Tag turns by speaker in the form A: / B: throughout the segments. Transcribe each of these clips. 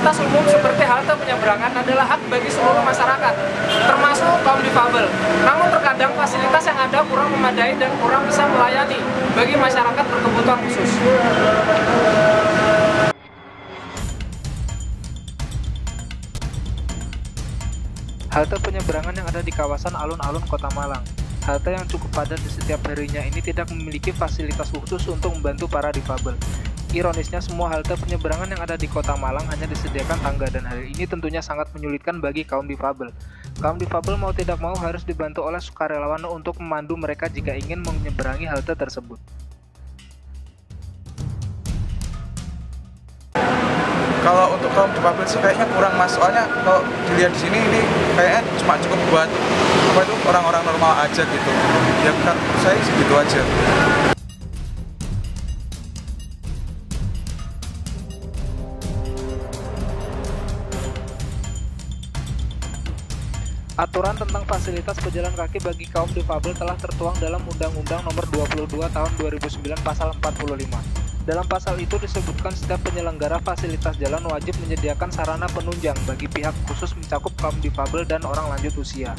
A: Fasilitas umum seperti halte penyeberangan adalah hak bagi seluruh masyarakat, termasuk kaum difabel. Namun terkadang fasilitas yang ada kurang memadai dan kurang bisa melayani bagi masyarakat berkebutuhan khusus.
B: Halte penyeberangan yang ada di kawasan alun-alun Kota Malang. Halte yang cukup padat di setiap harinya ini tidak memiliki fasilitas khusus untuk membantu para difabel. Ironisnya, semua halte penyeberangan yang ada di Kota Malang hanya disediakan tangga, dan hal ini tentunya sangat menyulitkan bagi kaum difabel. Kaum difabel mau tidak mau harus dibantu oleh sukarelawan untuk memandu mereka jika ingin menyeberangi halte tersebut.
C: Kalau untuk kaum difabel sih kayaknya kurang, mas. Soalnya kalau dilihat di sini ini kayaknya cuma cukup buat orang-orang normal aja gitu. Ya kan saya segitu aja.
B: Aturan tentang fasilitas pejalan kaki bagi kaum difabel telah tertuang dalam Undang-Undang Nomor 22 Tahun 2009 Pasal 45. Dalam pasal itu disebutkan setiap penyelenggara fasilitas jalan wajib menyediakan sarana penunjang bagi pihak khusus mencakup kaum difabel dan orang lanjut usia.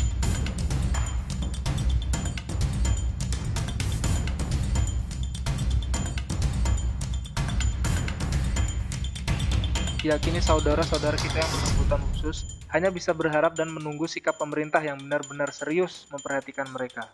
B: Yakini saudara-saudara kita yang berkebutuhan khusus hanya bisa berharap dan menunggu sikap pemerintah yang benar-benar serius memperhatikan mereka.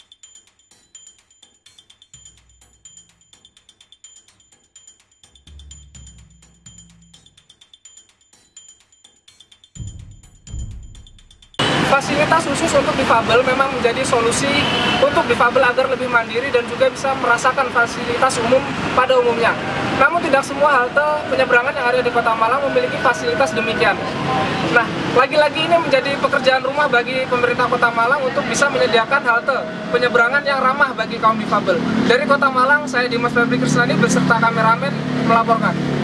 A: Fasilitas khusus untuk difabel memang menjadi solusi untuk difabel agar lebih mandiri dan juga bisa merasakan fasilitas umum pada umumnya. Namun tidak semua halte penyeberangan yang ada di Kota Malang memiliki fasilitas demikian. Nah, lagi-lagi ini menjadi pekerjaan rumah bagi pemerintah Kota Malang untuk bisa menyediakan halte penyeberangan yang ramah bagi kaum difabel. Dari Kota Malang, saya Dimas Febri Krisnadi beserta kameramen melaporkan.